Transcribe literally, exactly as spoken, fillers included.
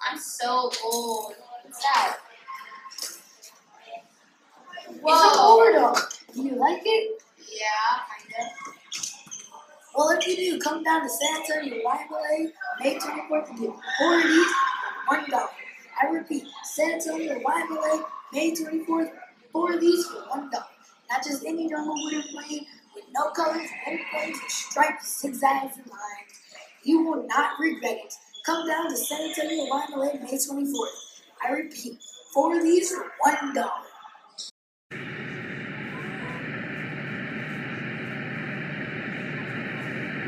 I'm so old. What's that? Whoa. It's a war dog. Do you like it? Yeah, kind of. Well, if you do, come down to San Antonio, Wyoming, May twenty-fourth to get four of these for one dollar. I repeat, San Antonio, Wyoming, May twenty-fourth, four of these for one dollar. Not just any normal wooden plane with no colors, no planes, with stripes, zigzags, and lines. You will not regret it. Come down to San Antonio, Wyoming, May twenty-fourth. I repeat, four of these for one dollar.